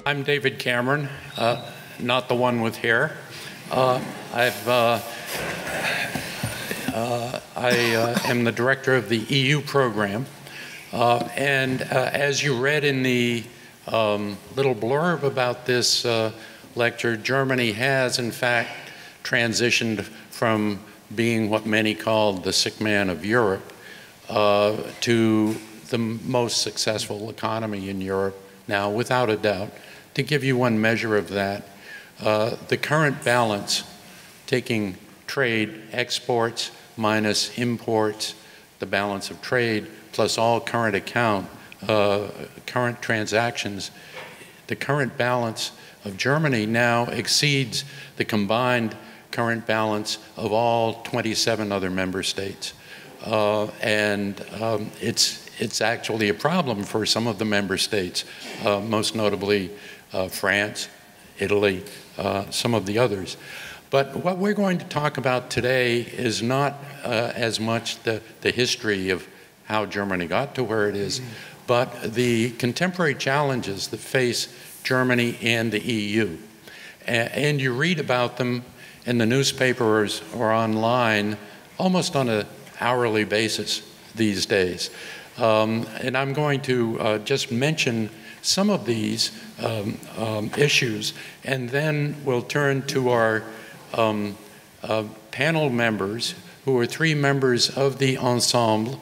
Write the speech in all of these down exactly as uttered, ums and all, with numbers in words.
I'm David Cameron, uh, not the one with hair. Uh, I've, uh, uh, I uh, am the director of the E U program. Uh, and uh, as you read in the um, little blurb about this uh, lecture, Germany has, in fact, transitioned from being what many called the sick man of Europe uh, to the most successful economy in Europe now, without a doubt. To give you one measure of that, uh, the current balance, taking trade, exports minus imports, the balance of trade, plus all current account, uh, current transactions, the current balance of Germany now exceeds the combined current balance of all twenty-seven other member states. Uh, and um, it's, it's actually a problem for some of the member states, uh, most notably uh, France, Italy, uh, some of the others. But what we're going to talk about today is not uh, as much the, the history of how Germany got to where it is, but the contemporary challenges that face Germany and the E U. A and you read about them in the newspapers or online almost on an hourly basis these days. Um, and I'm going to uh, just mention some of these um, um, issues, and then we'll turn to our um, uh, panel members, who are three members of the ensemble,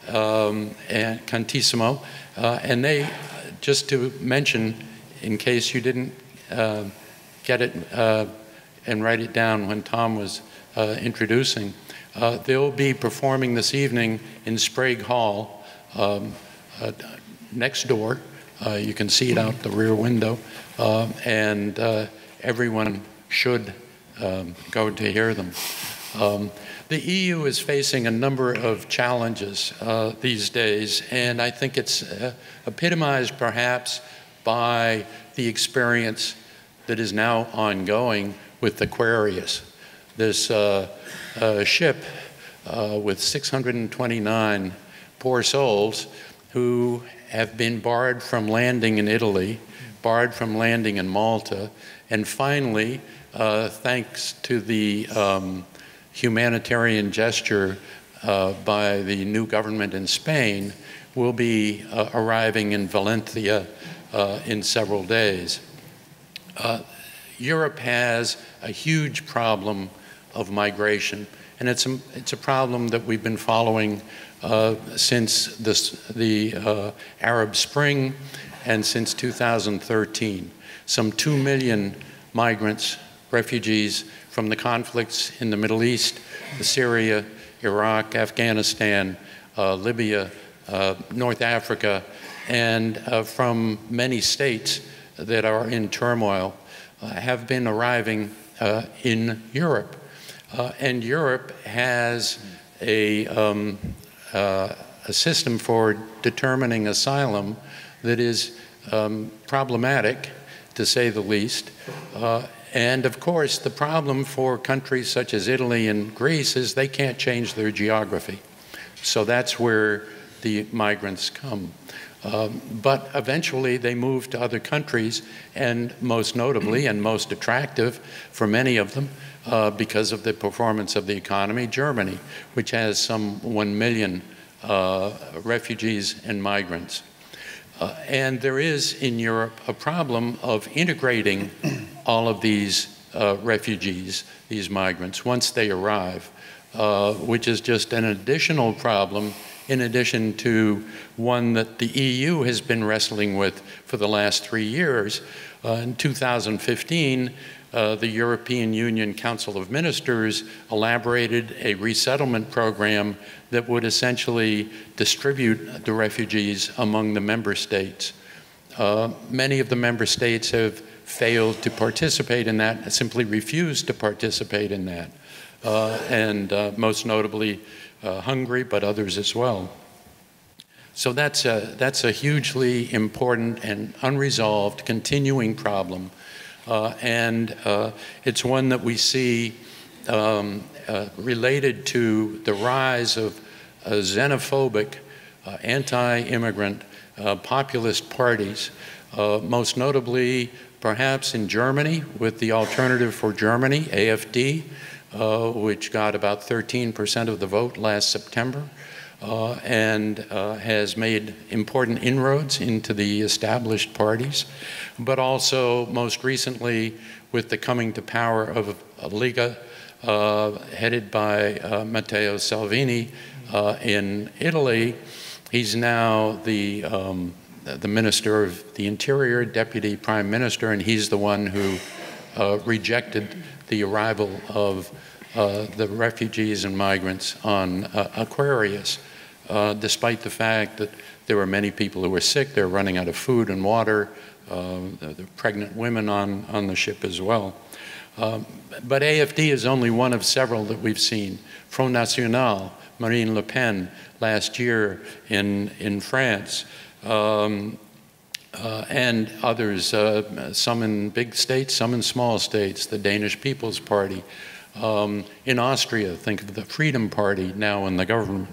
um, and Cantissimo, uh, and they, just to mention, in case you didn't uh, get it uh, and write it down when Tom was uh, introducing, uh, they'll be performing this evening in Sprague Hall, um, uh, next door. Uh, you can see it out the rear window, uh, and uh, everyone should um, go to hear them. Um, the E U is facing a number of challenges uh, these days, and I think it's uh, epitomized perhaps by the experience that is now ongoing with Aquarius, this uh, uh, ship uh, with six hundred twenty-nine poor souls who have been barred from landing in Italy, barred from landing in Malta, and finally, uh, thanks to the um, humanitarian gesture uh, by the new government in Spain, will be uh, arriving in Valencia uh, in several days. Uh, Europe has a huge problem of migration, and it's a, it's a problem that we've been following uh, since this, the uh, Arab Spring and since two thousand thirteen. Some two million migrants, refugees from the conflicts in the Middle East, Syria, Iraq, Afghanistan, uh, Libya, uh, North Africa, and uh, from many states that are in turmoil uh, have been arriving uh, in Europe. Uh, and Europe has a, um, uh, a system for determining asylum that is um, problematic, to say the least. Uh, and of course, the problem for countries such as Italy and Greece is they can't change their geography. So that's where the migrants come. Um, but eventually they move to other countries, and most notably and most attractive for many of them, uh, because of the performance of the economy, Germany, which has some one million uh, refugees and migrants. Uh, and there is in Europe a problem of integrating all of these uh, refugees, these migrants, once they arrive, uh, which is just an additional problem in addition to one that the E U has been wrestling with for the last three years. Uh, in two thousand fifteen, uh, the European Union Council of Ministers elaborated a resettlement program that would essentially distribute the refugees among the member states. Uh, many of the member states have failed to participate in that, simply refused to participate in that, uh, and uh, most notably Uh, Hungary, but others as well. So that's a, that's a hugely important and unresolved, continuing problem. Uh, and uh, it's one that we see um, uh, related to the rise of uh, xenophobic, uh, anti-immigrant, uh, populist parties uh, most notably perhaps in Germany with the Alternative for Germany, A F D, uh, which got about thirteen percent of the vote last September. Uh, and uh, has made important inroads into the established parties, but also most recently with the coming to power of a Liga uh, headed by uh, Matteo Salvini uh, in Italy. He's now the, um, the Minister of the Interior, Deputy Prime Minister, and he's the one who uh, rejected the arrival of uh, the refugees and migrants on uh, Aquarius. Uh, despite the fact that there were many people who were sick, they were running out of food and water, uh, the, the pregnant women on, on the ship as well. Um, but A F D is only one of several that we've seen. Front National, Marine Le Pen last year in, in France, um, uh, and others, uh, some in big states, some in small states, the Danish People's Party. Um, in Austria, think of the Freedom Party now in the government.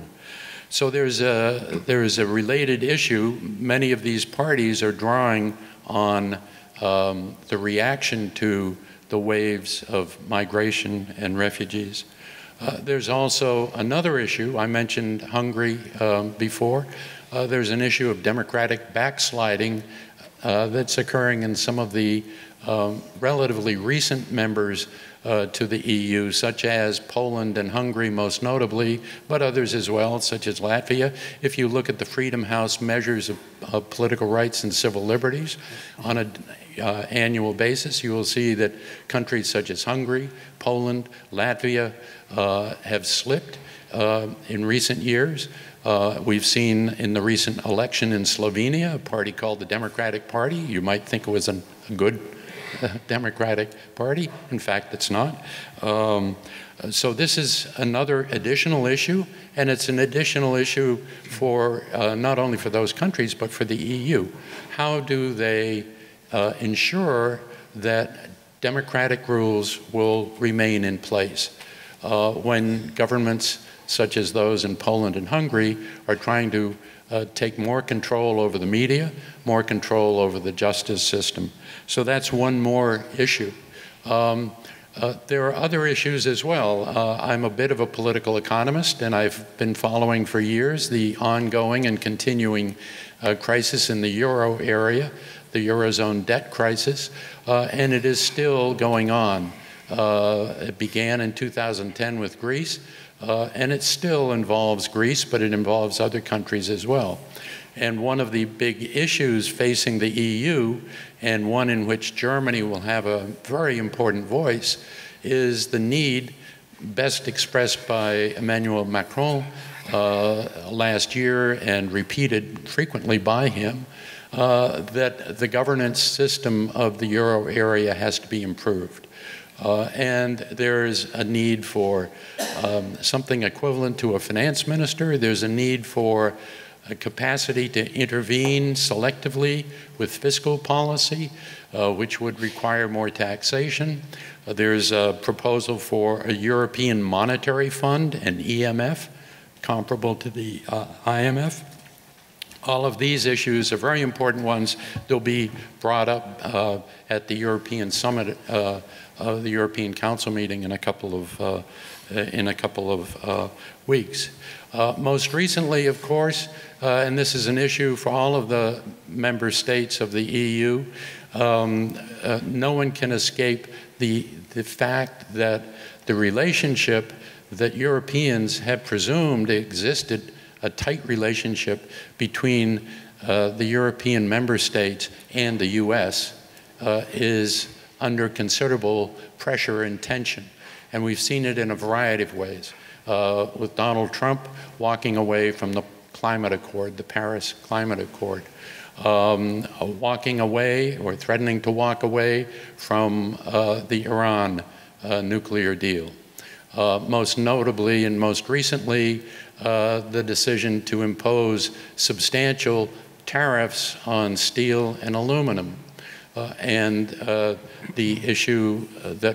So there's a, there's a related issue. Many of these parties are drawing on um, the reaction to the waves of migration and refugees. Uh, there's also another issue. I mentioned Hungary um, before. Uh, there's an issue of democratic backsliding uh, that's occurring in some of the um, relatively recent members Uh, to the E U, such as Poland and Hungary most notably, but others as well, such as Latvia. If you look at the Freedom House measures of, of political rights and civil liberties on an uh, annual basis, you will see that countries such as Hungary, Poland, Latvia uh, have slipped uh, in recent years. Uh, we've seen in the recent election in Slovenia, a party called the Democratic Party. You might think it was an, a good Democratic Party. In fact, it's not. Um, so this is another additional issue, and it's an additional issue for uh, not only for those countries, but for the E U. How do they uh, ensure that democratic rules will remain in place uh, when governments such as those in Poland and Hungary are trying to uh, take more control over the media, more control over the justice system? So that's one more issue. Um, uh, there are other issues as well. Uh, I'm a bit of a political economist, and I've been following for years the ongoing and continuing uh, crisis in the euro area, the Eurozone debt crisis, uh, and it is still going on. Uh, it began in two thousand ten with Greece, uh, and it still involves Greece, but it involves other countries as well. And one of the big issues facing the E U, and one in which Germany will have a very important voice, is the need, best expressed by Emmanuel Macron uh, last year and repeated frequently by him, uh, that the governance system of the euro area has to be improved. Uh, and there's a need for um, something equivalent to a finance minister. There's a need for a capacity to intervene selectively with fiscal policy, uh, which would require more taxation. Uh, there's a proposal for a European Monetary Fund, an E M F, comparable to the uh, I M F. All of these issues are very important ones. They'll be brought up uh, at the European Summit, uh, uh, the European Council meeting in a couple of, uh, in a couple of uh, weeks. Uh, most recently, of course, uh, and this is an issue for all of the member states of the E U, um, uh, no one can escape the, the fact that the relationship that Europeans have presumed existed, a tight relationship between uh, the European member states and the U S uh, is under considerable pressure and tension. And we've seen it in a variety of ways. Uh, with Donald Trump walking away from the climate accord, the Paris Climate Accord, um, walking away or threatening to walk away from uh, the Iran uh, nuclear deal. Uh, most notably and most recently, uh, the decision to impose substantial tariffs on steel and aluminum, uh, and uh, the issue that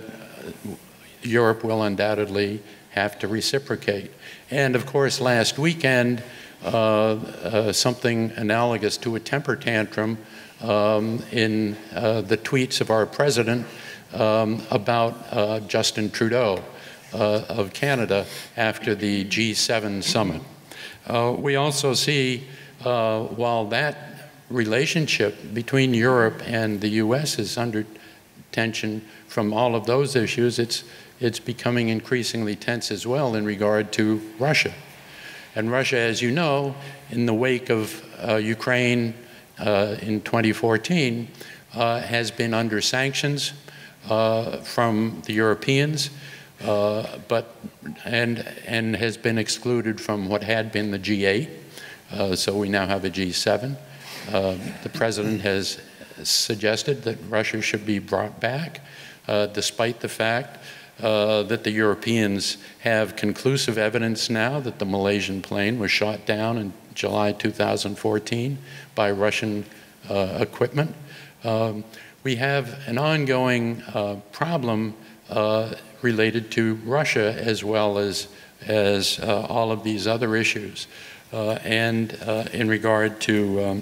Europe will undoubtedly have to reciprocate. And of course, last weekend, uh, uh, something analogous to a temper tantrum um, in uh, the tweets of our president um, about uh, Justin Trudeau uh, of Canada after the G seven summit. Uh, we also see, uh, while that relationship between Europe and the U S is under tension from all of those issues, it's, it's becoming increasingly tense as well in regard to Russia. And Russia, as you know, in the wake of uh, Ukraine uh, in twenty fourteen, uh, has been under sanctions uh, from the Europeans, uh, but, and, and has been excluded from what had been the G eight. Uh, so we now have a G seven. Uh, the president has suggested that Russia should be brought back, uh, despite the fact uh, that the Europeans have conclusive evidence now that the Malaysian plane was shot down in July two thousand fourteen by Russian uh, equipment. Um, we have an ongoing uh, problem uh, related to Russia as well as, as uh, all of these other issues. Uh, and uh, in regard to um,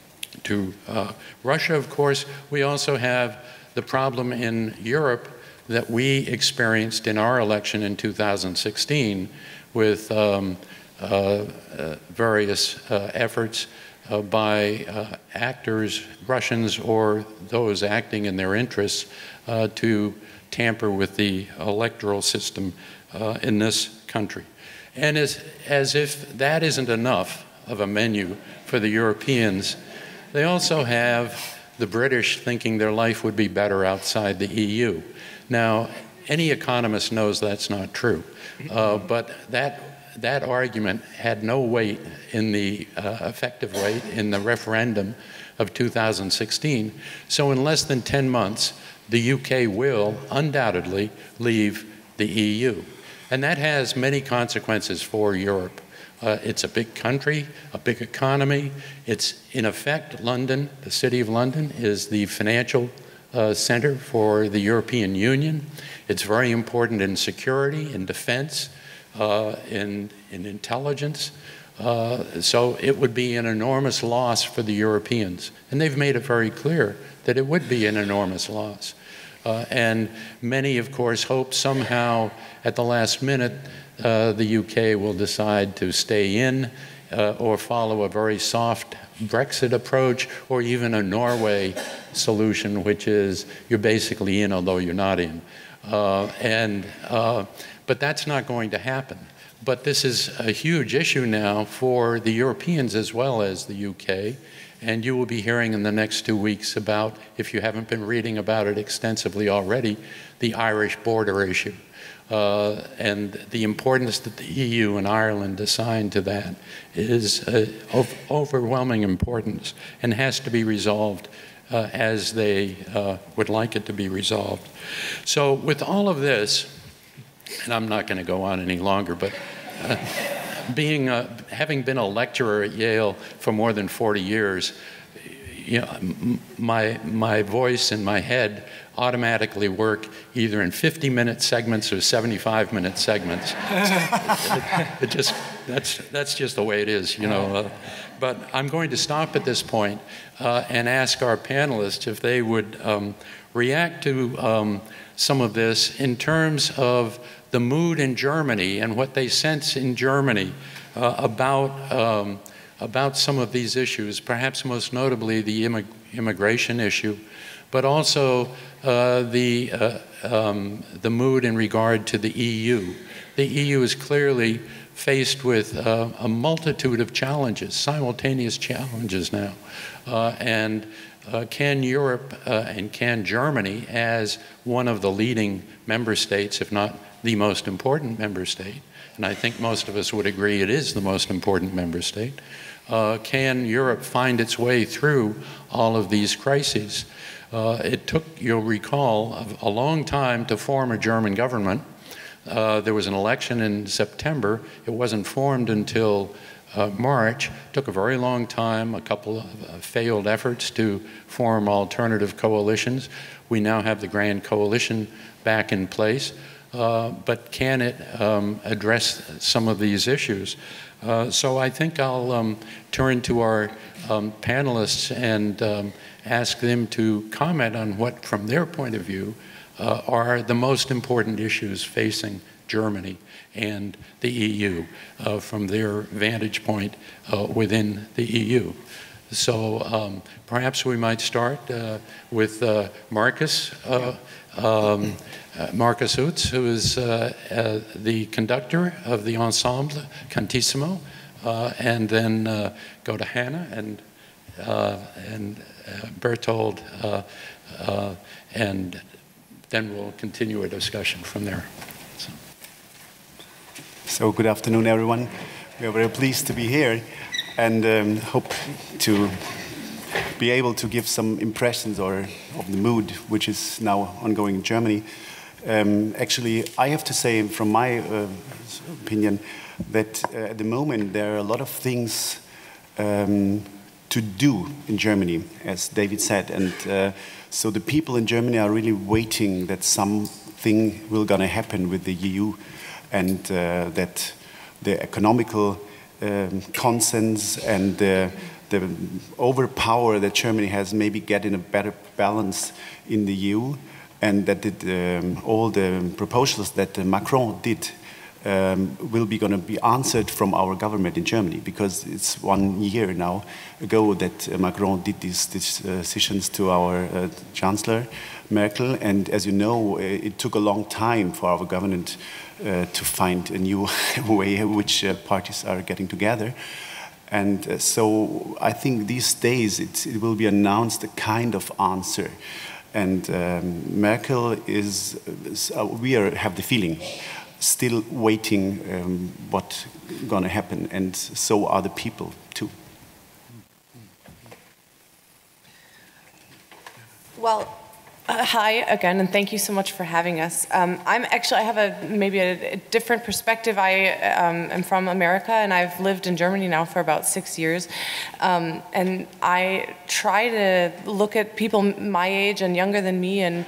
to uh, Russia, of course, we also have the problem in Europe that we experienced in our election in two thousand sixteen with um, uh, uh, various uh, efforts uh, by uh, actors, Russians or those acting in their interests, uh, to tamper with the electoral system uh, in this country. And as, as if that isn't enough of a menu for the Europeans, they also have the British thinking their life would be better outside the E U. Now, any economist knows that's not true, uh, but that, that argument had no weight in the uh, effective weight in the referendum of two thousand sixteen. So in less than ten months, the U K will undoubtedly leave the E U. And that has many consequences for Europe. Uh, it's a big country, a big economy. It's, in effect, London, the City of London, is the financial uh, center for the European Union. It's very important in security, in defense, uh, in, in intelligence. Uh, so it would be an enormous loss for the Europeans. And they've made it very clear that it would be an enormous loss. Uh, and many, of course, hope somehow at the last minute uh, the U K will decide to stay in uh, or follow a very soft Brexit approach, or even a Norway solution, which is you're basically in although you're not in. Uh, and, uh, but that's not going to happen. But this is a huge issue now for the Europeans as well as the U K. And you will be hearing in the next two weeks about, if you haven't been reading about it extensively already, the Irish border issue. Uh, and the importance that the E U and Ireland assign to that is uh, of overwhelming importance and has to be resolved uh, as they uh, would like it to be resolved. So with all of this, and I'm not going to go on any longer, but uh, being a, having been a lecturer at Yale for more than forty years, you know, my, my voice and my head automatically work either in fifty minute segments or seventy-five minute segments. it, it just, that's, that's just the way it is, you know. Uh, but I'm going to stop at this point, uh, and ask our panelists if they would um, react to um, some of this in terms of the mood in Germany and what they sense in Germany uh, about, um, about some of these issues, perhaps most notably the immig immigration issue, but also uh, the, uh, um, the mood in regard to the E U. The E U is clearly faced with uh, a multitude of challenges, simultaneous challenges now. Uh, and uh, can Europe uh, and can Germany, as one of the leading member states, if not the most important member state, and I think most of us would agree it is the most important member state, uh, can Europe find its way through all of these crises? Uh, it took, you'll recall, a, a long time to form a German government. Uh, there was an election in September. It wasn't formed until uh, March. It took a very long time, a couple of uh, failed efforts to form alternative coalitions. We now have the Grand Coalition back in place. uh, but can it um, address some of these issues? Uh, so I think I'll um, turn to our um, panelists and um, ask them to comment on what, from their point of view, uh, are the most important issues facing Germany and the E U uh, from their vantage point uh, within the E U. So um, perhaps we might start uh, with uh, Marcus, uh, um, uh, Marcus Utz, who is uh, uh, the conductor of the ensemble Cantissimo, uh, and then uh, go to Hannah and, uh, and uh, Bertold, uh, uh, and then we'll continue a discussion from there. So. So good afternoon, everyone. We are very pleased to be here and um, hope to be able to give some impressions or of the mood which is now ongoing in Germany. Um, actually, I have to say, from my uh, opinion, that uh, at the moment there are a lot of things um, to do in Germany, as David said, and uh, so the people in Germany are really waiting that something will gonna happen with the E U, and uh, that the economical um, consensus and the, the overpower that Germany has maybe get in a better balance in the E U, and that it, um, all the proposals that uh, Macron did um, will be going to be answered from our government in Germany, because it's one year now ago that uh, Macron did these, these uh, decisions to our uh, Chancellor Merkel, and as you know, it took a long time for our government uh, to find a new way in which uh, parties are getting together. And uh, so I think these days it, it will be announced a kind of answer. And um, Merkel is, uh, we are, have the feeling, still waiting um, what's going to happen, and so are the people too. Well, uh, hi again, and thank you so much for having us. Um, I'm actually, I have a maybe a, a different perspective. I um, am from America, and I've lived in Germany now for about six years. Um, and I try to look at people my age and younger than me and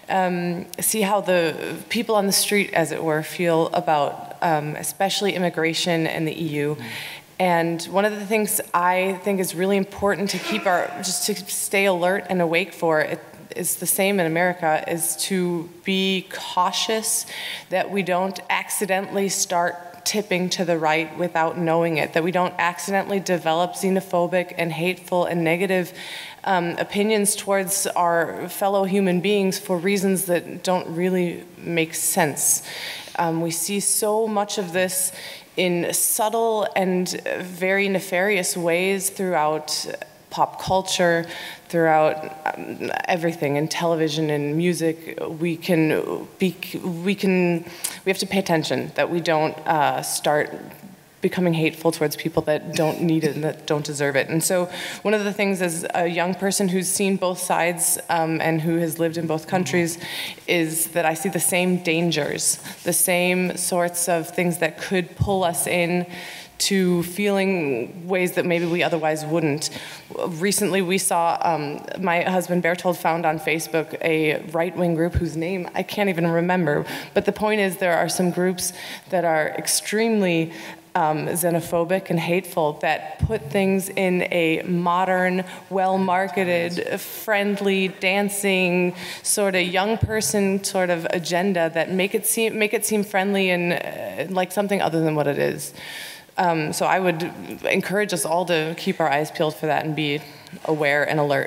um, see how the people on the street, as it were, feel about um, especially immigration and the E U. And one of the things I think is really important to keep our, just to stay alert and awake for, it is the same in America, is to be cautious that we don't accidentally start tipping to the right without knowing it, that we don't accidentally develop xenophobic and hateful and negative um, opinions towards our fellow human beings for reasons that don't really make sense. Um, we see so much of this in subtle and very nefarious ways throughout pop culture, throughout um, everything, in television and music. We can be, we can, we have to pay attention that we don't uh, start becoming hateful towards people that don't need it and that don't deserve it. And so one of the things as a young person who's seen both sides um, and who has lived in both countries is that I see the same dangers, the same sorts of things that could pull us in to feeling ways that maybe we otherwise wouldn't. Recently we saw, um, my husband Bertold found on Facebook a right-wing group whose name I can't even remember, but the point is there are some groups that are extremely Um, xenophobic and hateful that put things in a modern, well-marketed, friendly, dancing, sort of young person sort of agenda that make it seem make it seem friendly and uh, like something other than what it is. Um, so I would encourage us all to keep our eyes peeled for that and be aware and alert.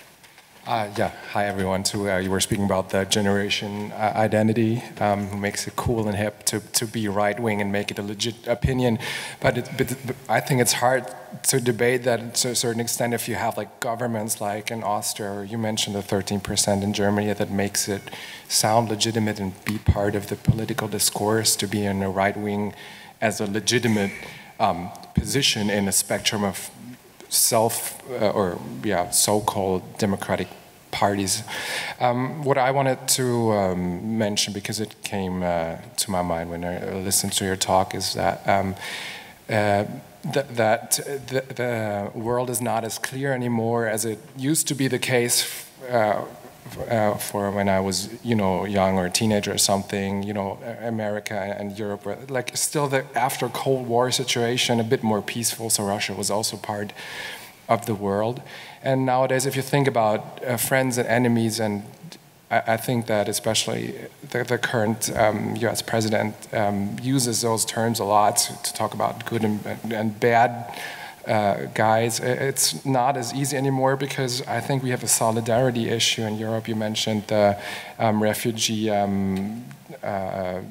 Uh, yeah, hi everyone. So uh, you were speaking about the generation uh, identity, um, who makes it cool and hip to, to be right-wing and make it a legit opinion. But, it, but, but I think it's hard to debate that to a certain extent if you have like governments like in Austria, or you mentioned the thirteen percent in Germany, that makes it sound legitimate and be part of the political discourse to be in a right-wing as a legitimate um, position in a spectrum of self uh, or yeah so-called democratic parties. Um, what I wanted to um, mention, because it came uh, to my mind when I listened to your talk, is that um, uh, th that the, the world is not as clear anymore as it used to be the case uh, uh, for when I was, you know, young or a teenager or something, you know, America and Europe were like still the after Cold War situation, a bit more peaceful, so Russia was also part of the world. And nowadays, if you think about uh, friends and enemies, and I, I think that especially the, the current um, U S president um, uses those terms a lot to, to talk about good and, and bad uh, guys. It's not as easy anymore because I think we have a solidarity issue in Europe. You mentioned the um, refugee um, uh,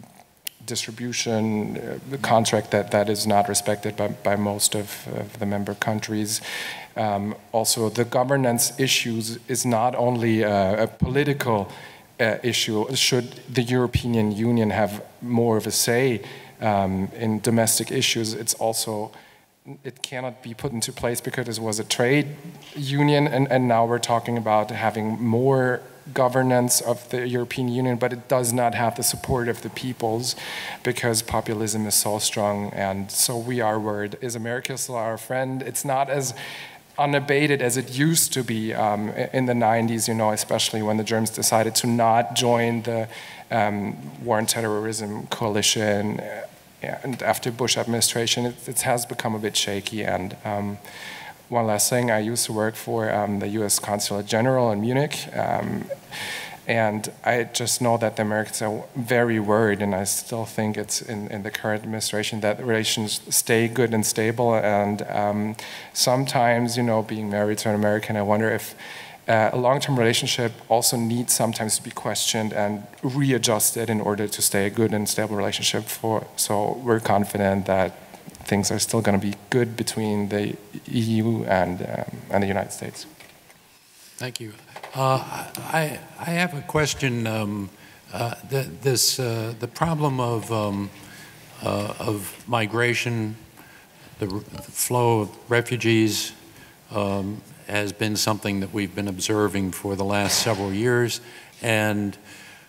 distribution uh, the contract that, that is not respected by, by most of, of the member countries. Um, also, the governance issues is not only a, a political uh, issue. Should the European Union have more of a say um, in domestic issues, it's also, it cannot be put into place because it was a trade union, and, and now we're talking about having more governance of the European Union, but it does not have the support of the peoples because populism is so strong. And so we are worried. Is America still our friend? It's not as unabated as it used to be um, in the nineties, you know, especially when the Germans decided to not join the um, war on terrorism coalition. And after Bush administration, it, it has become a bit shaky. And um, one last thing, I used to work for um, the U S Consulate General in Munich, um, and I just know that the Americans are very worried, and I still think it's in, in the current administration that relations stay good and stable. And um, sometimes, you know, being married to an American, I wonder if uh, a long-term relationship also needs sometimes to be questioned and readjusted in order to stay a good and stable relationship. For so we're confident that things are still going to be good between the E U and, um, and the United States. Thank you. Uh, I, I have a question. Um, uh, the, this, uh, the problem of, um, uh, of migration, the, the flow of refugees um, has been something that we've been observing for the last several years. And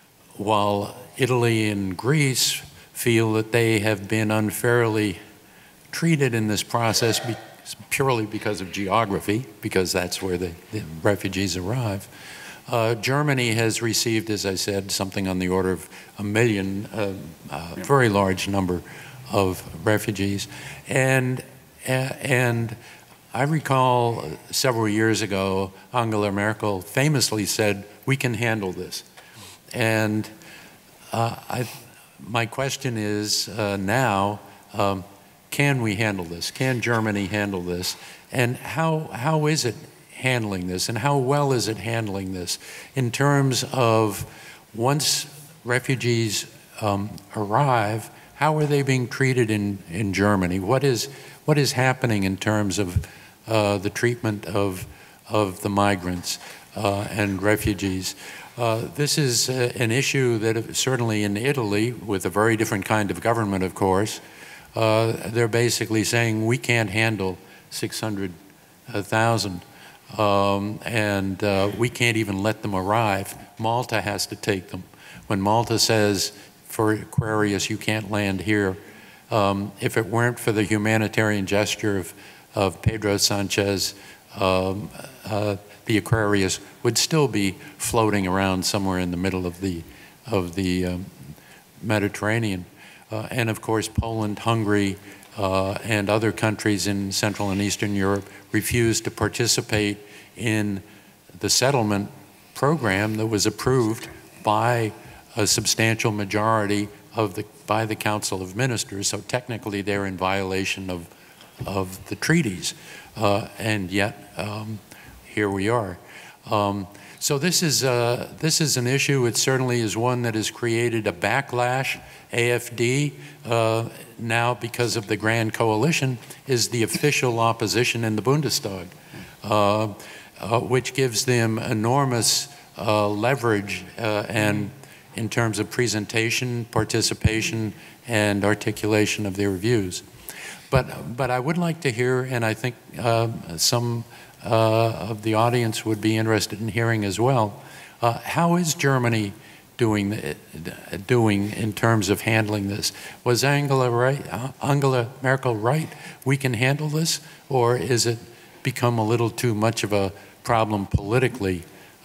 while Italy and Greece feel that they have been unfairly treated in this process be purely because of geography, because that's where the, the refugees arrive. Uh, Germany has received, as I said, something on the order of a million, uh, uh, yeah. very large number of refugees. And, uh, and I recall several years ago, Angela Merkel famously said, "We can handle this." And uh, I, my question is uh, now, um, can we handle this? Can Germany handle this? And how, how is it handling this? And how well is it handling this in terms of once refugees um, arrive, how are they being treated in, in Germany? What is, what is happening in terms of uh, the treatment of, of the migrants uh, and refugees? Uh, this is uh, an issue that certainly in Italy, with a very different kind of government, of course, Uh, they're basically saying we can't handle six hundred thousand um, and uh, we can't even let them arrive. Malta has to take them. When Malta says for Aquarius you can't land here, um, if it weren't for the humanitarian gesture of, of Pedro Sanchez, um, uh, the Aquarius would still be floating around somewhere in the middle of the, of the um, Mediterranean. Uh, and of course, Poland, Hungary, uh, and other countries in Central and Eastern Europe refused to participate in the settlement program that was approved by a substantial majority of the, by the Council of Ministers. So technically, they're in violation of, of the treaties. Uh, and yet, um, here we are. Um, So this is, uh, this is an issue. It certainly is one that has created a backlash. A F D, uh, now because of the Grand Coalition, is the official opposition in the Bundestag, uh, uh, which gives them enormous uh, leverage uh, and in terms of presentation, participation, and articulation of their views. But, but I would like to hear, and I think uh, some Uh, of the audience would be interested in hearing as well. Uh, how is Germany doing, uh, doing in terms of handling this? Was Angela, right, uh, Angela Merkel right? We can handle this? Or is it become a little too much of a problem politically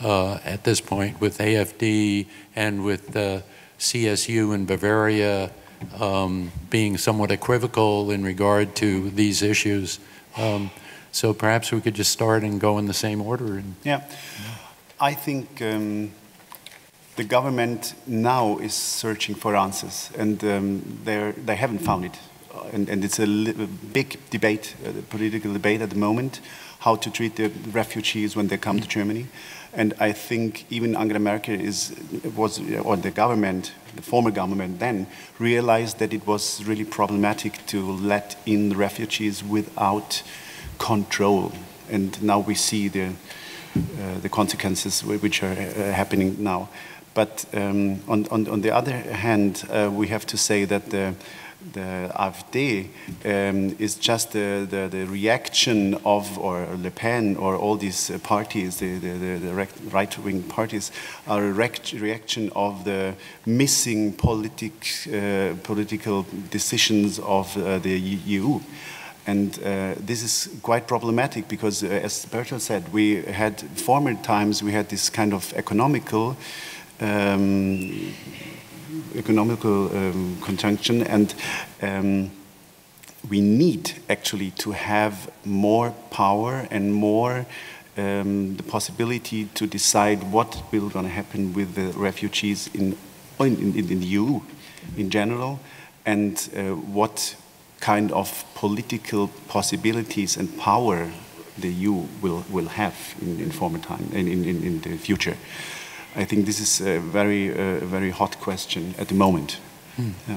uh, at this point with A F D and with uh, C S U in Bavaria um, being somewhat equivocal in regard to these issues. Um, so perhaps we could just start and go in the same order. And, yeah. I think um, the government now is searching for answers, and um, they're, they haven't found it. And, and it's a, a big debate, a political debate at the moment, how to treat the refugees when they come to Germany. And I think even Angela Merkel is, was, or the government, the former government then, realized that it was really problematic to let in the refugees without control. And now we see the, uh, the consequences which are uh, happening now. But um, on, on, on the other hand, uh, we have to say that the The A F D um, is just the, the, the reaction of, or Le Pen, or all these uh, parties, the, the, the right-wing parties, are a reaction of the missing politic, uh, political decisions of uh, the E U. And uh, this is quite problematic because, uh, as Bertolt said, we had, former times, we had this kind of economical um, economical um, conjunction, and um, we need actually to have more power and more um, the possibility to decide what will going to happen with the refugees in, in, in, in the E U in general, and uh, what kind of political possibilities and power the E U will, will have in, in former time, in, in, in the future. I think this is a very, uh, very hot question at the moment. Mm. Yeah.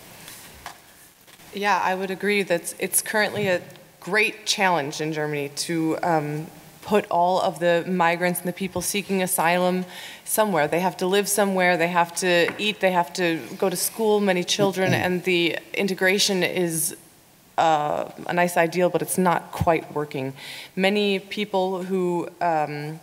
Yeah, I would agree that it's currently a great challenge in Germany to um, put all of the migrants and the people seeking asylum somewhere. They have to live somewhere, they have to eat, they have to go to school, many children, and the integration is uh, a nice ideal, but it's not quite working. Many people who um,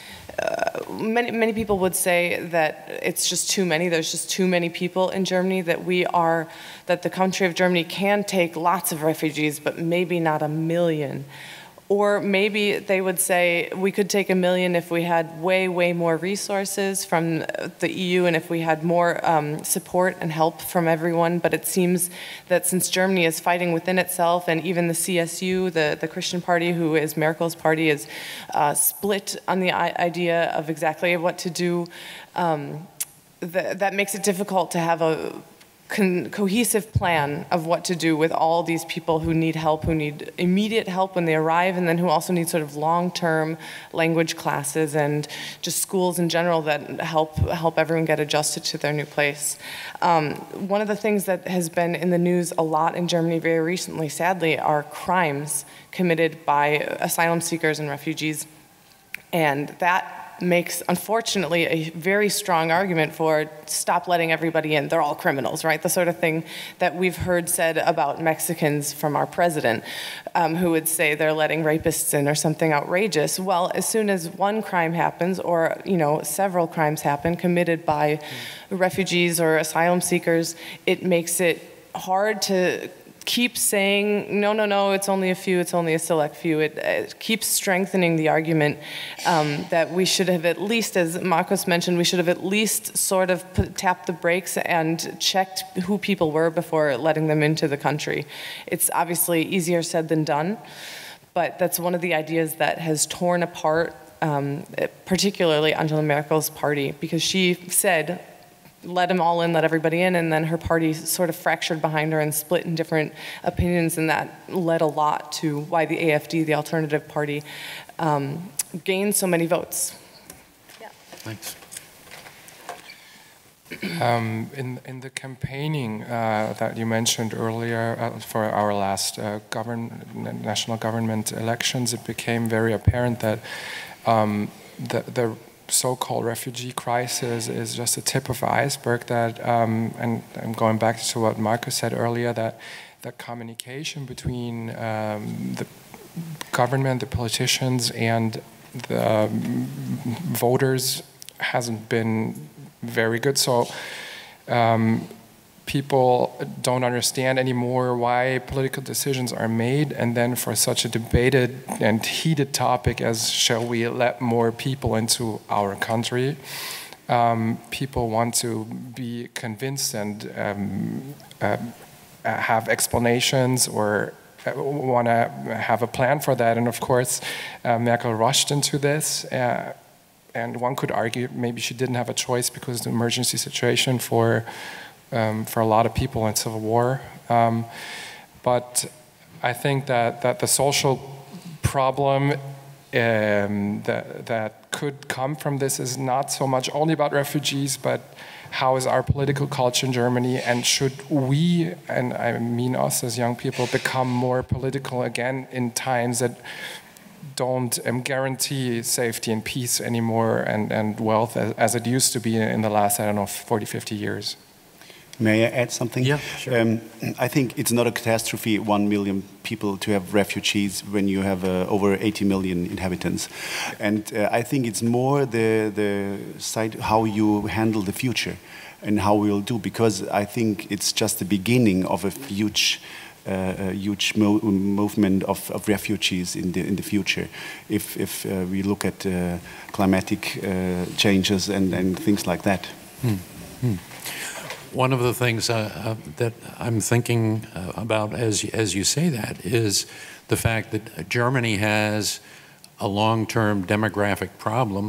Uh, many, many people would say that it's just too many, there's just too many people in Germany, that we are, that the country of Germany can take lots of refugees, but maybe not a million. Or maybe they would say we could take a million if we had way, way more resources from the E U and if we had more um, support and help from everyone. But it seems that since Germany is fighting within itself, and even the C S U, the, the Christian party, who is Merkel's party, is uh, split on the idea of exactly what to do, um, th that makes it difficult to have a Con cohesive plan of what to do with all these people who need help, who need immediate help when they arrive, and then who also need sort of long-term language classes and just schools in general that help help everyone get adjusted to their new place. Um, one of the things that has been in the news a lot in Germany very recently, sadly, are crimes committed by asylum seekers and refugees, and that makes, unfortunately, a very strong argument for stop letting everybody in. They're all criminals, right? The sort of thing that we've heard said about Mexicans from our president, um, who would say they're letting rapists in or something outrageous. Well, as soon as one crime happens, or, you know, several crimes happen committed by mm. refugees or asylum seekers, it makes it hard to keep saying, no, no, no, it's only a few, it's only a select few. It, it keeps strengthening the argument um, that we should have at least, as Marcos mentioned, we should have at least sort of put, tapped the brakes and checked who people were before letting them into the country. It's obviously easier said than done, but that's one of the ideas that has torn apart um, particularly Angela Merkel's party, because she said, let them all in, let everybody in, and then her party sort of fractured behind her and split in different opinions, and that led a lot to why the A F D, the alternative party, um, gained so many votes. Yeah. Thanks. Um, in, in the campaigning uh, that you mentioned earlier uh, for our last uh, govern national government elections, it became very apparent that um, the, the so-called refugee crisis is just a tip of the iceberg, that, um, and I'm going back to what Marcus said earlier, that the communication between um, the government, the politicians, and the um, voters hasn't been very good. So um, people don't understand anymore why political decisions are made, and then for such a debated and heated topic as shall we let more people into our country, um, people want to be convinced and um, uh, have explanations or want to have a plan for that. And of course, uh, Merkel rushed into this. Uh, and one could argue maybe she didn't have a choice because of the emergency situation for Um, for a lot of people in civil war. Um, but I think that, that the social problem um, that, that could come from this is not so much only about refugees, but how is our political culture in Germany, and should we, and I mean us as young people, become more political again in times that don't um, guarantee safety and peace anymore and, and wealth as, as it used to be in the last, I don't know, forty, fifty years. May I add something? Yeah, sure. Um, I think it's not a catastrophe, one million people to have refugees when you have uh, over eighty million inhabitants. And uh, I think it's more the, the side how you handle the future and how we'll do, because I think it's just the beginning of a huge Uh, a huge mo movement of, of refugees in the in the future, if if uh, we look at uh, climatic uh, changes and, and things like that. Hmm. Hmm. One of the things uh, uh, that I'm thinking uh, about as you, as you say that is the fact that Germany has a long-term demographic problem,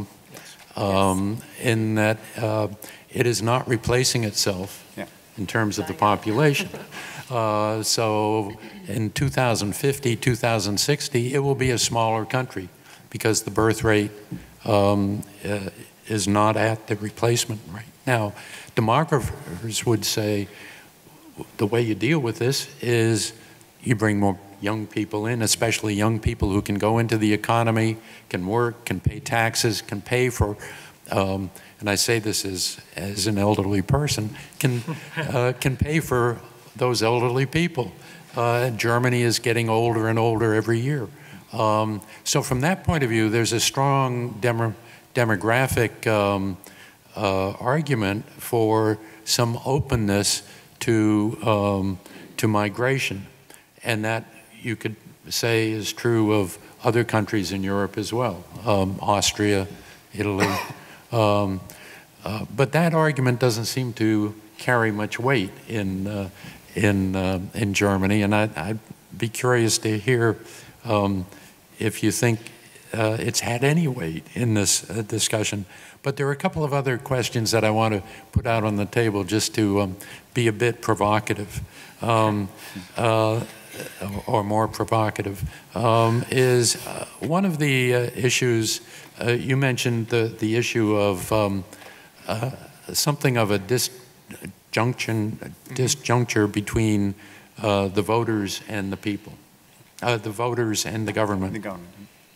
um, yes. in that uh, it is not replacing itself yeah. in terms of the population. Uh, so in two thousand fifty, two thousand sixty, it will be a smaller country because the birth rate um, uh, is not at the replacement rate. Now, demographers would say the way you deal with this is you bring more young people in, especially young people who can go into the economy, can work, can pay taxes, can pay for, um, and I say this as, as an elderly person, can, uh, can pay for those elderly people. Uh, Germany is getting older and older every year. Um, so from that point of view, there's a strong demo demographic um, uh, argument for some openness to, um, to migration. And that you could say is true of other countries in Europe as well, um, Austria, Italy. Um, uh, but that argument doesn't seem to carry much weight in uh, in uh, in Germany, and I, I'd be curious to hear um, if you think uh, it's had any weight in this uh, discussion. But there are a couple of other questions that I want to put out on the table just to um, be a bit provocative, um, uh, or more provocative. Um, is uh, one of the uh, issues uh, you mentioned the the issue of um, uh, something of a dis Junction, disjuncture between uh, the voters and the people, uh, the voters and the government. The government.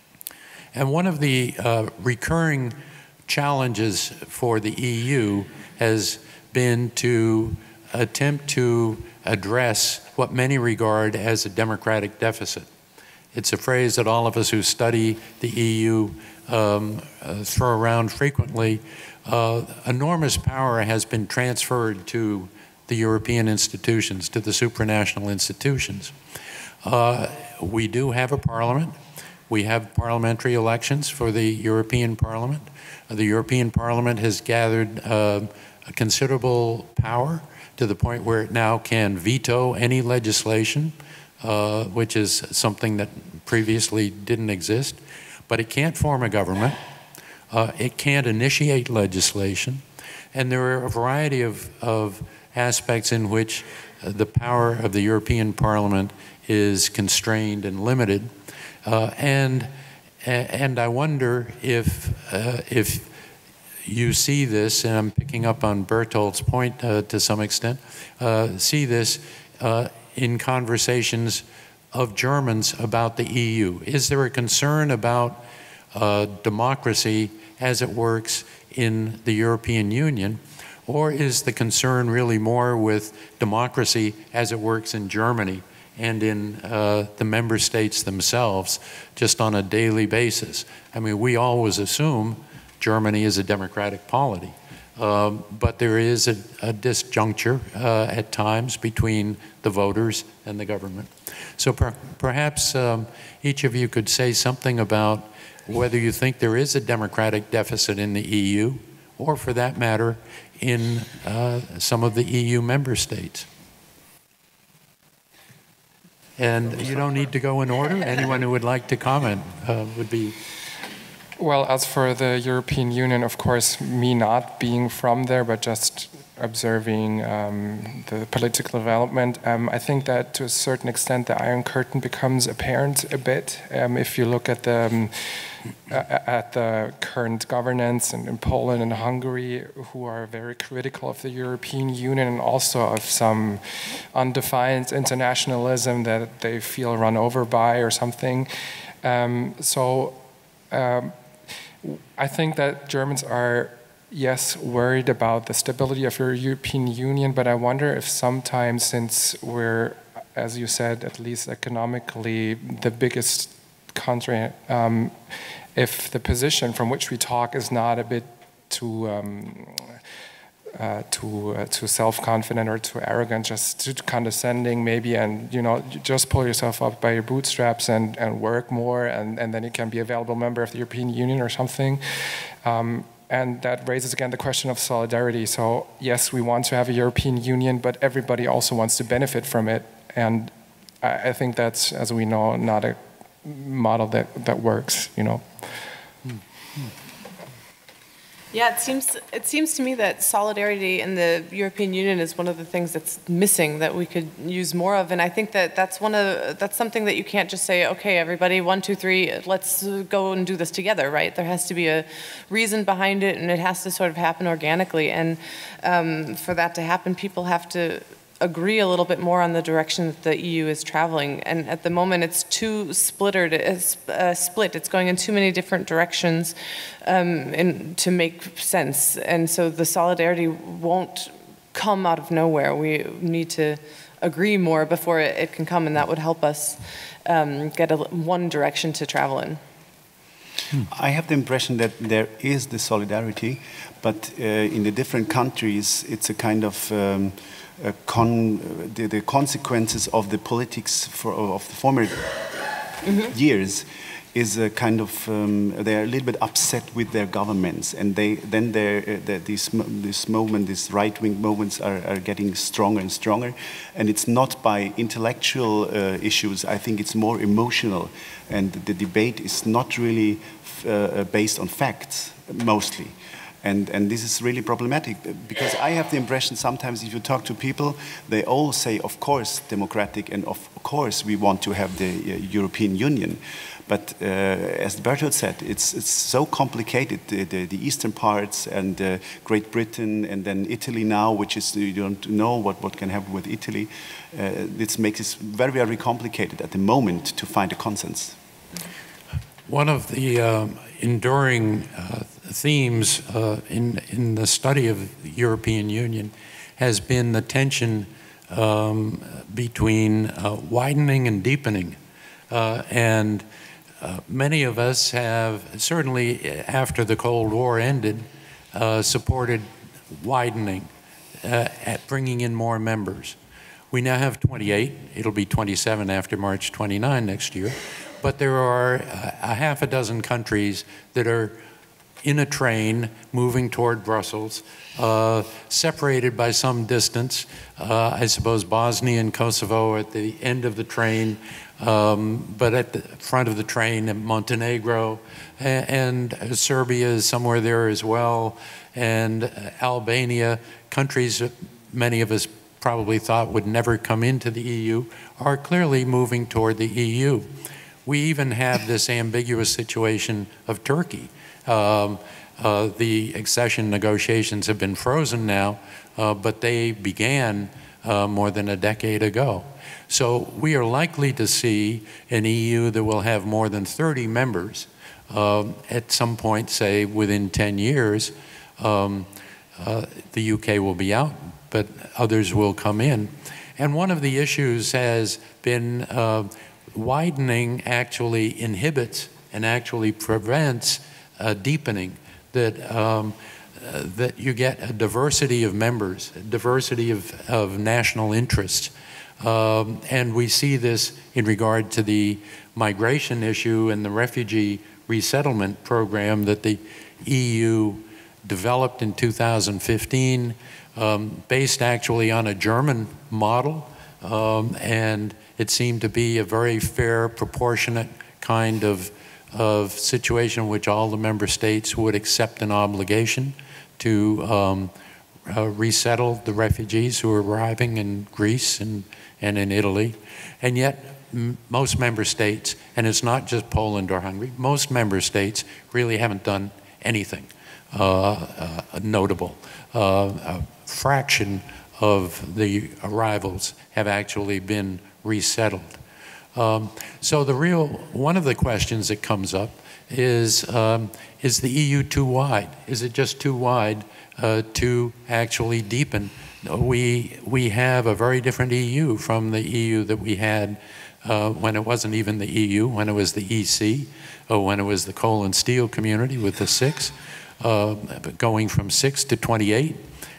And one of the uh, recurring challenges for the E U has been to attempt to address what many regard as a democratic deficit. It's a phrase that all of us who study the E U um, uh, throw around frequently. Uh, enormous power has been transferred to the European institutions, to the supranational institutions. Uh, we do have a parliament. We have parliamentary elections for the European Parliament. Uh, the European Parliament has gathered uh, a considerable power to the point where it now can veto any legislation, uh, which is something that previously didn't exist. But it can't form a government. Uh, it can't initiate legislation, and there are a variety of, of aspects in which uh, the power of the European Parliament is constrained and limited. Uh, and, and I wonder if, uh, if you see this, and I'm picking up on Bertolt's point uh, to some extent, uh, see this uh, in conversations of Germans about the E U. Is there a concern about uh, democracy as it works in the European Union, or is the concern really more with democracy as it works in Germany and in uh, the member states themselves, just on a daily basis? I mean, we always assume Germany is a democratic polity, Um, but there is a, a disjuncture uh, at times between the voters and the government. So per perhaps um, each of you could say something about whether you think there is a democratic deficit in the E U, or for that matter, in uh, some of the E U member states. And you don't need to go in order. Anyone who would like to comment uh, would be... Well, as for the European Union, of course, me not being from there, but just observing um, the political development, um, I think that to a certain extent the Iron Curtain becomes apparent a bit. Um, if you look at the um, at the current governance in, in Poland and Hungary, who are very critical of the European Union and also of some undefined internationalism that they feel run over by or something. Um, so. Um, I think that Germans are, yes, worried about the stability of the European Union, but I wonder if sometimes, since we're, as you said, at least economically the biggest country, um, if the position from which we talk is not a bit too um, uh, too uh, too self-confident or too arrogant, just too condescending maybe, and you know, just pull yourself up by your bootstraps and and work more, and and then you can be a valuable member of the European Union or something. Um, and that raises again the question of solidarity. So yes, we want to have a European Union, but everybody also wants to benefit from it, and I, I think that's, as we know, not a model that that works. You know. Mm-hmm. Yeah, it seems it seems to me that solidarity in the European Union is one of the things that's missing that we could use more of, and I think that that's one of that's something that you can't just say, okay, everybody, one, two, three, let's go and do this together, right? There has to be a reason behind it, and it has to sort of happen organically, and um, for that to happen, people have to agree a little bit more on the direction that the E U is traveling. And at the moment, it's too splittered, it's uh, split. It's going in too many different directions um, and to make sense. And so the solidarity won't come out of nowhere. We need to agree more before it, it can come, and that would help us um, get a, one direction to travel in. I have the impression that there is the solidarity, but uh, in the different countries, it's a kind of um, a con the, the consequences of the politics for, of the former mm-hmm. years is a kind of um, they're a little bit upset with their governments, and they then they're, uh, this this movement, these right-wing movements are, are getting stronger and stronger, and it's not by intellectual uh, issues. I think it's more emotional, and the debate is not really uh, based on facts mostly. And, and this is really problematic, because I have the impression sometimes if you talk to people, they all say, of course, democratic, and of course we want to have the uh, European Union. But uh, as Bertolt said, it's, it's so complicated, the, the, the eastern parts and uh, Great Britain and then Italy now, which is, you don't know what, what can happen with Italy. Uh, this makes it very, very complicated at the moment to find a consensus. One of the um, enduring uh, themes uh, in, in the study of the European Union has been the tension um, between uh, widening and deepening. Uh, and uh, many of us have, certainly after the Cold War ended, uh, supported widening, uh, at bringing in more members. We now have twenty-eight. It'll be twenty-seven after March twenty-ninth next year. But there are a half a dozen countries that are in a train moving toward Brussels, uh, separated by some distance. Uh, I suppose Bosnia and Kosovo at the end of the train, um, but at the front of the train, Montenegro, and, and Serbia is somewhere there as well, and Albania, countries that many of us probably thought would never come into the E U, are clearly moving toward the E U. We even have this ambiguous situation of Turkey. Um, uh, the accession negotiations have been frozen now, uh, but they began uh, more than a decade ago. So we are likely to see an E U that will have more than thirty members um, at some point, say within ten years. Um, uh, the U K will be out, but others will come in. And one of the issues has been uh, widening actually inhibits and actually prevents uh, deepening. That um, uh, that you get a diversity of members, a diversity of, of national interests. Um, and we see this in regard to the migration issue and the refugee resettlement program that the E U developed in two thousand fifteen, um, based actually on a German model, um, and it seemed to be a very fair, proportionate kind of, of situation in which all the member states would accept an obligation to um, uh, resettle the refugees who are arriving in Greece and, and in Italy. And yet, m most member states, and it's not just Poland or Hungary, most member states really haven't done anything uh, uh, notable. Uh, a fraction of the arrivals have actually been resettled. Um, so the real, one of the questions that comes up is, um, is the E U too wide? Is it just too wide uh, to actually deepen? We, we have a very different E U from the E U that we had uh, when it wasn't even the E U, when it was the E C, or when it was the coal and steel community with the six. Uh, going from six to twenty-eight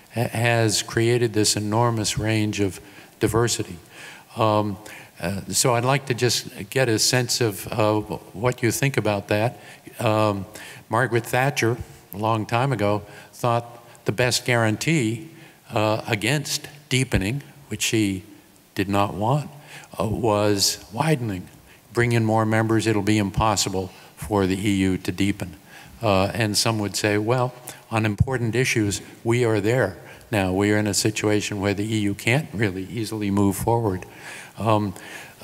has created this enormous range of diversity. Um, Uh, so I'd like to just get a sense of uh, what you think about that. Um, Margaret Thatcher, a long time ago, thought the best guarantee uh, against deepening, which she did not want, uh, was widening. Bring in more members, it'll be impossible for the E U to deepen. Uh, and some would say, well, on important issues, we are there. Now, we are in a situation where the E U can't really easily move forward. Um,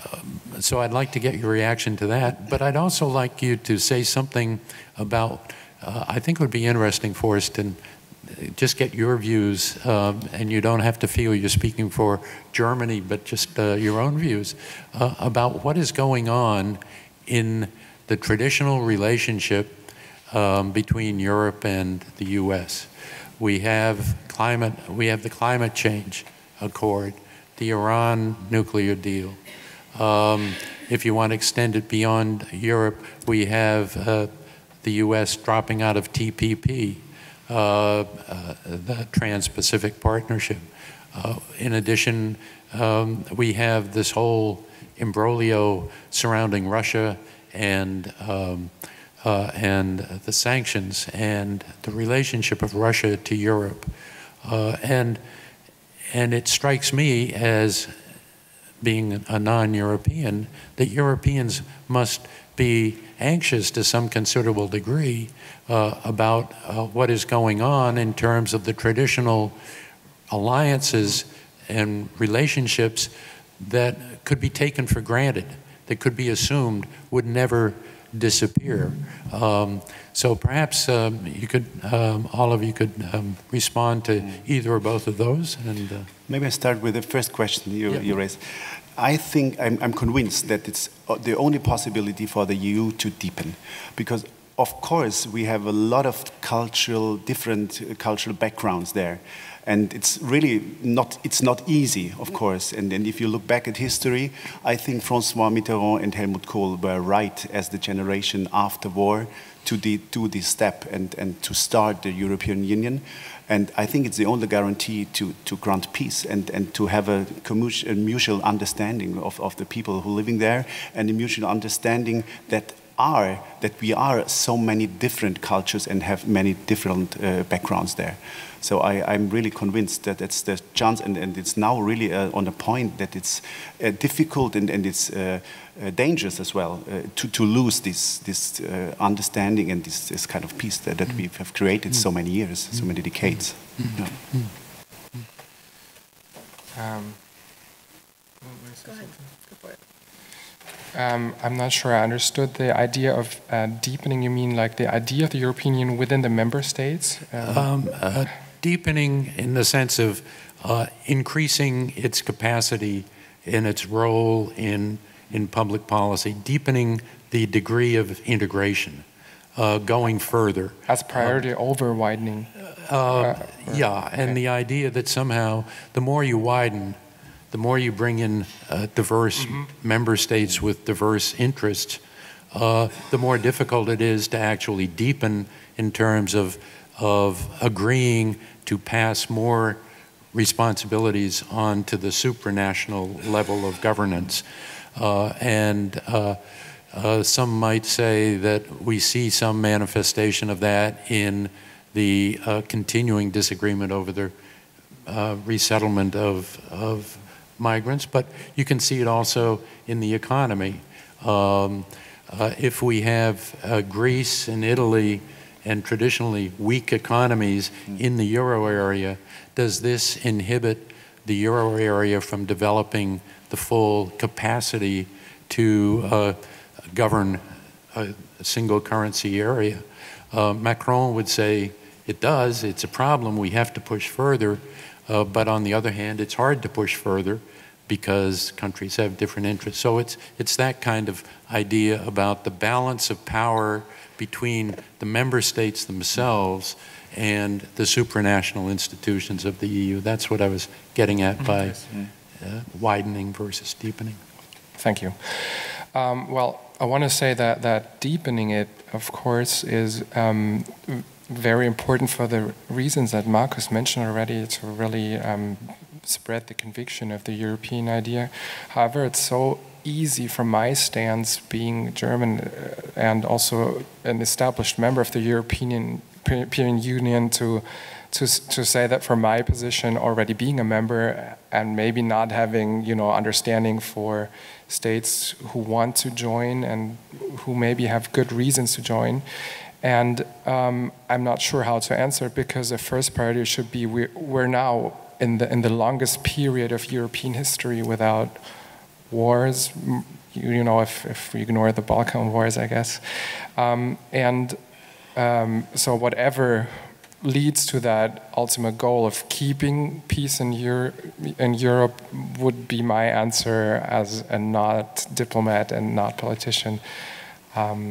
uh, so I'd like to get your reaction to that, but I'd also like you to say something about, uh, I think it would be interesting for us to just get your views, um, and you don't have to feel you're speaking for Germany, but just uh, your own views, uh, about what is going on in the traditional relationship um, between Europe and the U S. We have climate, we have the climate change accord, the Iran nuclear deal. Um, if you want to extend it beyond Europe, we have uh, the U S dropping out of T P P, uh, uh, the Trans-Pacific Partnership. Uh, in addition, um, we have this whole imbroglio surrounding Russia and, um, uh, and the sanctions and the relationship of Russia to Europe. Uh, and And it strikes me as, being a non-European, that Europeans must be anxious to some considerable degree uh, about uh, what is going on in terms of the traditional alliances and relationships that could be taken for granted, that could be assumed would never disappear. Um, so perhaps um, you could, um, all of you could um, respond to either or both of those. And uh, maybe I start with the first question you, yeah. you raised. I think I'm, I'm convinced that it's the only possibility for the E U to deepen, because of course we have a lot of cultural, different cultural backgrounds there. And it's really not, it's not easy, of course. And, and if you look back at history, I think François Mitterrand and Helmut Kohl were right as the generation after war to de, do this step and, and to start the European Union. And I think it's the only guarantee to, to grant peace and, and to have a, a mutual understanding of, of the people who are living there, and a mutual understanding that are that we are so many different cultures and have many different uh, backgrounds there. So I, I'm really convinced that it's the chance, and, and it's now really uh, on a point that it's uh, difficult and, and it's uh, uh, dangerous as well uh, to, to lose this, this uh, understanding and this, this kind of peace that, that we have created so many years, so many decades. Yeah. Um, Go ahead. Go for it. Um, I'm not sure I understood the idea of uh, deepening. You mean like the idea of the European Union within the member states? Um, um, uh, deepening in the sense of uh, increasing its capacity in its role in, in public policy, deepening the degree of integration, uh, going further. As priority uh, over widening? Uh, uh, yeah, and okay. The idea that somehow the more you widen, the more you bring in uh, diverse mm-hmm. member states with diverse interests, uh, the more difficult it is to actually deepen in terms of of agreeing to pass more responsibilities on to the supranational level of governance. Uh, and uh, uh, some might say that we see some manifestation of that in the uh, continuing disagreement over the uh, resettlement of, of migrants, but you can see it also in the economy. Um, uh, if we have uh, Greece and Italy and traditionally weak economies in the euro area, does this inhibit the euro area from developing the full capacity to uh, govern a, a single currency area? Uh, Macron would say it does, it's a problem, we have to push further, uh, but on the other hand, it's hard to push further because countries have different interests. So it's, it's that kind of idea about the balance of power between the member states themselves and the supranational institutions of the E U. That's what I was getting at by uh, widening versus deepening. Thank you. Um, well, I want to say that, that deepening it, of course, is um, very important for the reasons that Markus mentioned already, to really um, spread the conviction of the European idea. However, it's so easy from my stance, being German and also an established member of the European, European Union, to, to, to say that from my position, already being a member and maybe not having, you know, understanding for states who want to join and who maybe have good reasons to join. And um, I'm not sure how to answer it, because the first priority should be we're, we're now in the, in the longest period of European history without wars, you, you know, if, if we ignore the Balkan wars, I guess. Um, and um, so whatever leads to that ultimate goal of keeping peace in, Euro in Europe would be my answer as a not diplomat and not politician, um,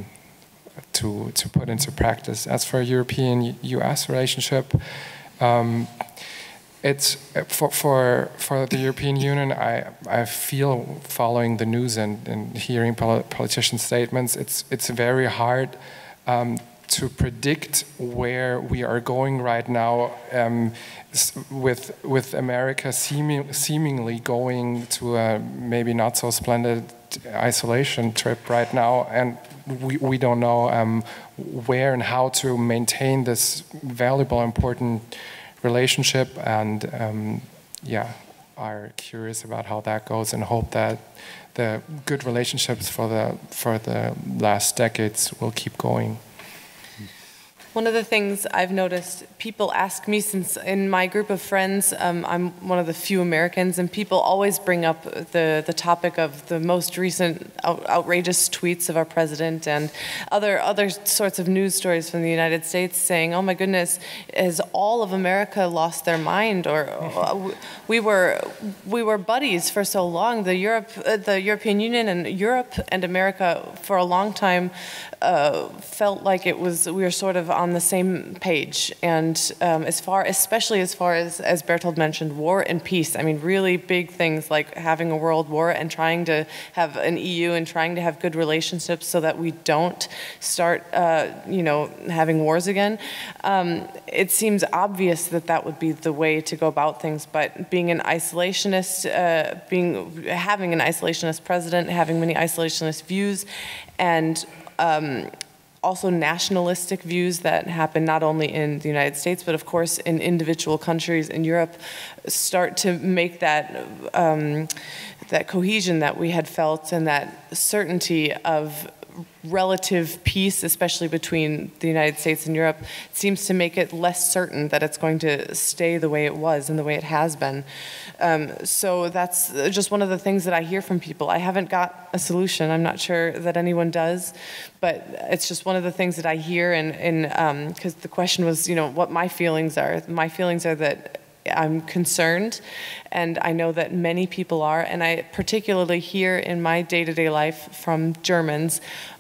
to, to put into practice. As for European U S relationship, um, it's for, for, for the European Union, I, I feel, following the news and, and hearing politician statements, it's, it's very hard um, to predict where we are going right now, um, with with America seeming, seemingly going to a maybe not so splendid isolation trip right now, and we, we don't know um, where and how to maintain this valuable, important relationship, and um, yeah, are curious about how that goes and hope that the good relationships for the for the last decades will keep going. One of the things I've noticed, people ask me, since in my group of friends, um, I'm one of the few Americans, and people always bring up the, the topic of the most recent out, outrageous tweets of our president and other, other sorts of news stories from the United States saying, oh my goodness, has all of America lost their mind? Or uh, we were, we were buddies for so long. The, Europe, uh, the European Union and Europe and America for a long time uh, felt like it was, we were sort of on the same page. And um, as far, especially as far as, as Bertold mentioned, war and peace, I mean, really big things like having a world war and trying to have an E U and trying to have good relationships so that we don't start, uh, you know, having wars again. Um, it seems obvious that that would be the way to go about things, but being an isolationist, uh, being, having an isolationist president, having many isolationist views, and um, also nationalistic views that happen not only in the United States, but of course in individual countries in Europe, start to make that, um, that cohesion that we had felt and that certainty of relative peace, especially between the United States and Europe, seems to make it less certain that it's going to stay the way it was and the way it has been. Um, so that's just one of the things that I hear from people. I haven't got a solution. I'm not sure that anyone does, but it's just one of the things that I hear, and because um, the question was, you know, what my feelings are. My feelings are that I'm concerned, and I know that many people are, and I particularly hear in my day-to-day life from Germans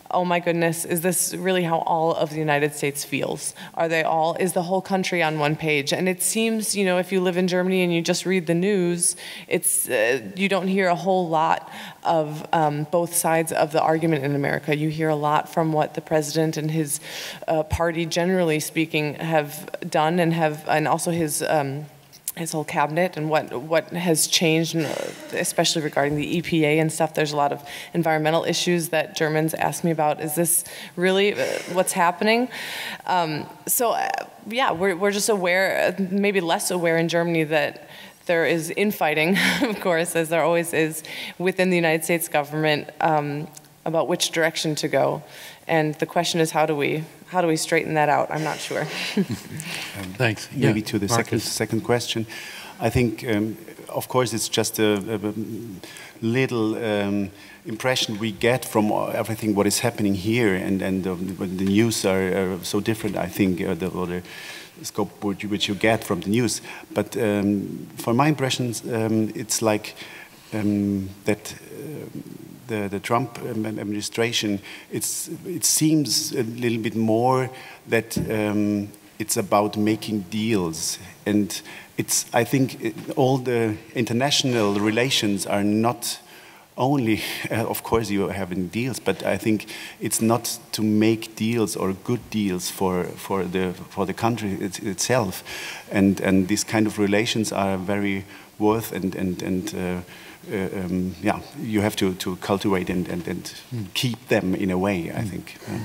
oh my goodness, is this really how all of the United States feels? Are they all, is the whole country on one page? And it seems, you know, if you live in Germany and you just read the news, it's, uh, you don't hear a whole lot of um, both sides of the argument in America. You hear a lot from what the president and his uh, party, generally speaking, have done, and have, and also his um, his whole cabinet, and what what has changed, especially regarding the E P A and stuff. There's a lot of environmental issues that Germans ask me about. Is this really what's happening? Um, so uh, yeah, we're we're just aware, maybe less aware in Germany, that there is infighting, of course, as there always is within the United States government, um, about which direction to go. And the question is, how do we how do we straighten that out? I'm not sure. um, Thanks. Maybe yeah. to the Marcus. second second question, I think, um, of course, it's just a, a little um, impression we get from everything what is happening here, and and the, the news are, are so different. I think uh, the, or the scope which you, which you get from the news. But um, for my impressions, um, it's like um, that. Uh, The, the Trump administration, it's, it seems a little bit more that um, it's about making deals. And it's, I think it, all the international relations are not only, uh, of course you are having deals, but I think it's not to make deals or good deals for, for, the, for the country it, itself. And, and these kind of relations are very worth and, and, and uh, Uh, um, yeah, you have to, to cultivate and, and, and mm. keep them in a way, I think. Um.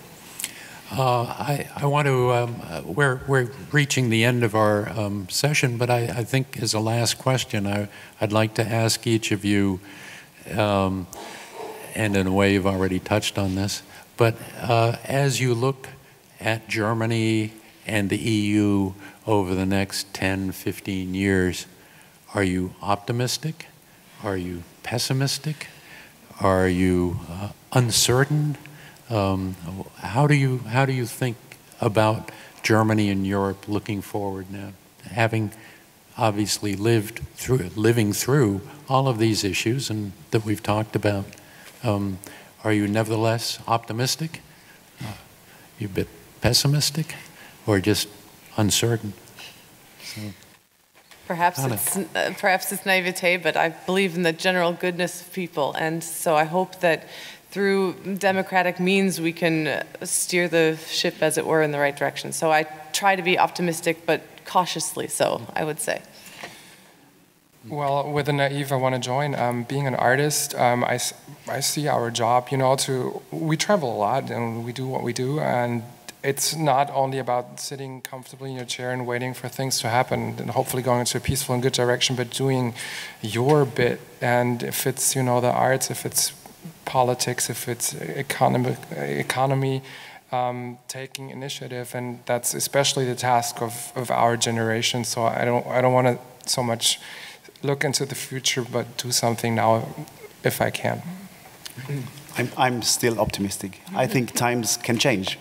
Uh, I, I want to, um, uh, we're, we're reaching the end of our um, session, but I, I think as a last question, I, I'd like to ask each of you, um, and in a way you've already touched on this, but uh, as you look at Germany and the E U over the next ten, fifteen years, are you optimistic? Are you pessimistic? Are you uh, uncertain? Um, how do you how do you think about Germany and Europe looking forward now, having obviously lived through living through all of these issues and that we've talked about? Um, are you nevertheless optimistic? Uh, you a bit pessimistic, or just uncertain? So. Perhaps it's, uh, perhaps it's naivete, but I believe in the general goodness of people, and so I hope that through democratic means we can steer the ship, as it were, in the right direction. So I try to be optimistic, but cautiously so, I would say. Well, with the naive, I want to join. Um, being an artist, um, I, I see our job, you know, to, we travel a lot and we do what we do, and it's not only about sitting comfortably in your chair and waiting for things to happen and hopefully going into a peaceful and good direction, but doing your bit. And if it's, you know, the arts, if it's politics, if it's economic, economy, um, taking initiative, and that's especially the task of, of our generation. So I don't, I don't want to so much look into the future, but do something now if I can. I'm, I'm still optimistic. I think times can change.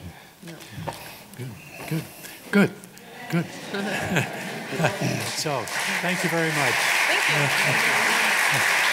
Good, good, good, good. So, thank you very much. Thank you.